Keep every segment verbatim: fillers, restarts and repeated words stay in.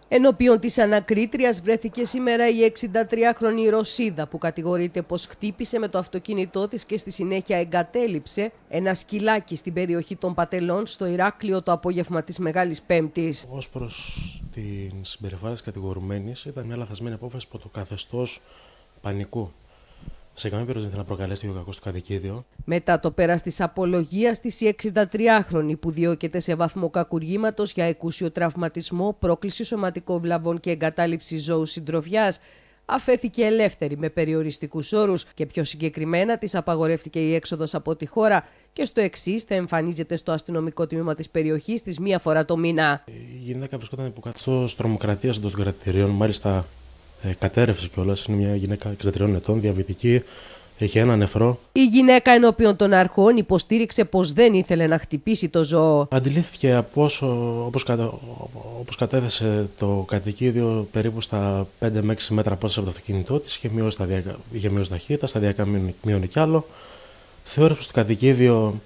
Ενώπιον της ανακρίτριας βρέθηκε σήμερα η εξηντατριάχρονη Ρωσίδα που κατηγορείται πως χτύπησε με το αυτοκίνητό της και στη συνέχεια εγκατέλειψε ένα σκυλάκι στην περιοχή των Πατελών στο Ηράκλειο το απόγευμα της Μεγάλης Πέμπτης. Ως προς την συμπεριφορά της κατηγορουμένης, ήταν μια λαθασμένη απόφαση από το καθεστώς πανικού. Σε καμία περίπτωση δεν ήθελε να προκαλέσει το κακό στο κατοικίδιο. Μετά το πέρας της απολογίας της, η εξηντατριάχρονη που διώκεται σε βαθμό κακουργήματος για εκούσιο τραυματισμό, πρόκληση σωματικών βλαβών και εγκατάλειψη ζώου συντροφιάς, αφέθηκε ελεύθερη με περιοριστικούς όρους και πιο συγκεκριμένα της απαγορεύτηκε η έξοδος από τη χώρα και στο εξής θα εμφανίζεται στο αστυνομικό τμήμα της περιοχής της μία φορά το μήνα. Η γυναίκα βρισκόταν υποκαθεστώς τρομοκρατίας εντός των κρατητηρίων, μάλιστα. Ε, κατέρευσε κιόλας. Είναι μια γυναίκα εξήντα τριών ετών, διαβητική, έχει ένα νεφρό. Η γυναίκα ενώπιον των αρχών υποστήριξε πως δεν ήθελε να χτυπήσει το ζώο. Αντιλήφθηκε από όσο, όπως, κατα, όπως κατέθεσε το κατοικίδιο, περίπου στα πέντε με έξι μέτρα απόσταση από το αυτοκίνητό της, είχε μειώσει, σταδιακά, είχε μειώσει ταχύτητα, σταδιακά μείωνε κι άλλο. Θεώρησε πως το κατοικίδιο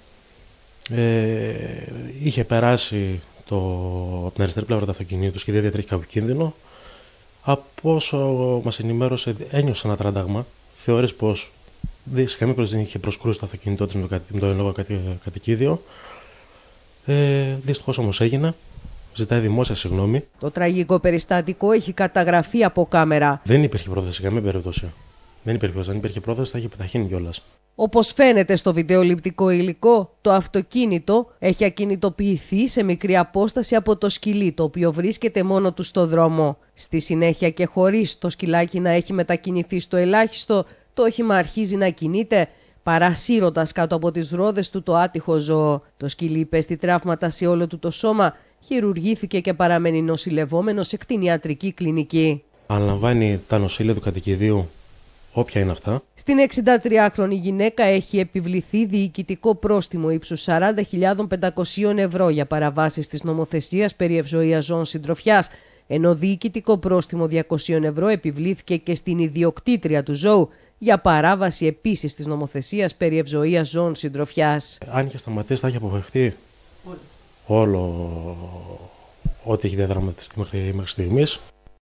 ε, είχε περάσει το, από την αριστερή πλευρά του αυτοκινήτου και δεν διατρέχει κάποιο κίνδυνο. Από όσο μας ενημέρωσε, ένιωσε ένα τράνταγμα. Θεώρησε πως σε καμία περίπτωση δεν είχε προσκρούσει το αυτοκίνητό της με το εν λόγω κατοικίδιο. Ε, δυστυχώς όμως έγινε. Ζητάει δημόσια συγγνώμη. Το τραγικό περιστατικό έχει καταγραφεί από κάμερα. Δεν υπήρχε πρόθεση σε καμία περίπτωση. Δεν υπήρχε πρόθεση. Αν υπήρχε πρόθεση, θα είχε επιταχύνει κιόλας. Όπως φαίνεται στο βιντεοληπτικό υλικό, το αυτοκίνητο έχει ακινητοποιηθεί σε μικρή απόσταση από το σκυλί, το οποίο βρίσκεται μόνο του στο δρόμο. Στη συνέχεια και χωρίς το σκυλάκι να έχει μετακινηθεί στο ελάχιστο, το όχημα αρχίζει να κινείται, παρασύροντας κάτω από τις ρόδες του το άτυχο ζώο. Το σκυλί υπέστη τραύματα σε όλο του το σώμα, χειρουργήθηκε και παραμένει νοσηλευόμενο σε κτηνιατρική κλινική. Αναλαμβάνει τα νοσήλια του κατοικιδίου. Όποια είναι αυτά. Στην εξηντατριάχρονη γυναίκα έχει επιβληθεί διοικητικό πρόστιμο ύψους σαράντα χιλιάδες πεντακόσια ευρώ για παραβάσεις της νομοθεσίας περί ευζοίας ζώων συντροφιάς, ενώ διοικητικό πρόστιμο διακόσια ευρώ επιβλήθηκε και στην ιδιοκτήτρια του ζώου για παράβαση επίσης της νομοθεσίας περί ευζοίας ζώων συντροφιάς. Αν είχε σταματήσει, θα είχε αποφευχθεί όλο, όλο ό,τι έχει διαδραματιστεί μέχρι στιγμής.